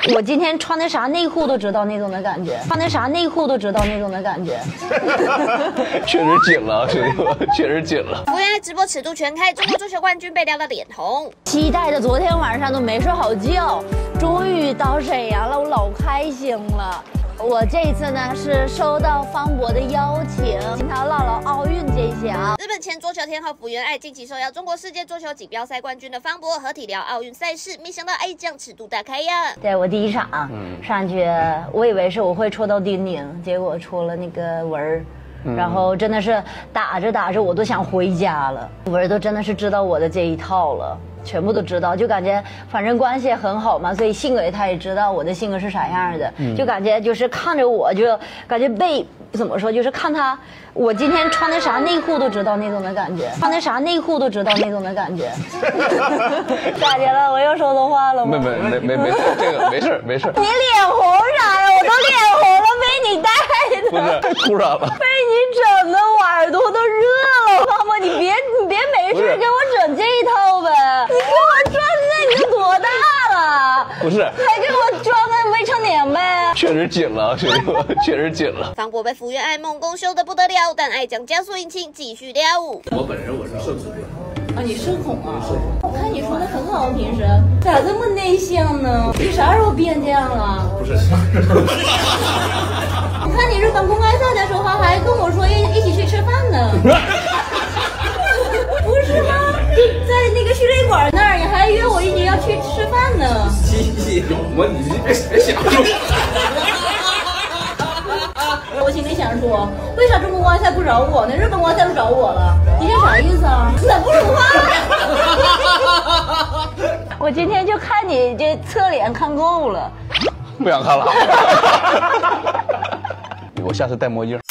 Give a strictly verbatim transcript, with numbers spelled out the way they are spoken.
我今天穿的啥内裤都知道那种的感觉，穿的啥内裤都知道那种的感觉。 确实紧了，兄弟们，确实紧了。 福原爱直播尺度全开，中国足球冠军被撩得脸红， 期待的昨天晚上都没睡好觉，终于到沈阳了，我老开心了。我这一次呢是收到方博的邀请，请他唠唠奥运这些啊。 日本前桌球天后福原爱近期受邀中国世界桌球锦标赛冠军的方博合体聊奥运赛事，没想到爱将尺度大开呀！ 对我第一场、嗯、上去，我以为是我会戳到丁宁，结果戳了那个文儿。嗯、然后真的是打着打着我都想回家了，文儿都真的是知道我的这一套了，全部都知道，就感觉反正关系很好嘛，所以性格他也知道我的性格是啥样的，嗯、就感觉就是看着我就感觉被怎么说，就是看他我今天穿的啥内裤都知道那种的感觉，穿的啥内裤都知道那种的感觉。咋的了？我又说错话了吗？ 没没没没没事，这个没事没事。 你脸红啥呀？我都脸红了，被你带的。 不是，太突然了。 被你整的我耳朵都热了，方博，你别你别没事给我整这一套呗。你给我装那你都多大了？ 不是， 还给我装个未成年呗。 确实紧了，兄弟们，确实紧了。 方博被福原爱猛攻秀的不得了，但爱将加速引擎继续撩。 我本人我是社恐的。 啊，你社恐啊？我看你说的很好，平时咋这么内向呢？你啥时候变这样了？ 不是。 我看你日本公开赛的时候还跟我说一一起去吃饭呢。不是吗？在那个蓄水馆那儿，你还约我一起要去吃饭呢。 嘻嘻，有吗？你别别想了。 我心里想说，为啥中国公开赛不找我呢？日本公开赛都找我了，你这啥意思啊？你咋不说话？我今天就看你这侧脸看够了， 不想看了。我下次戴墨镜。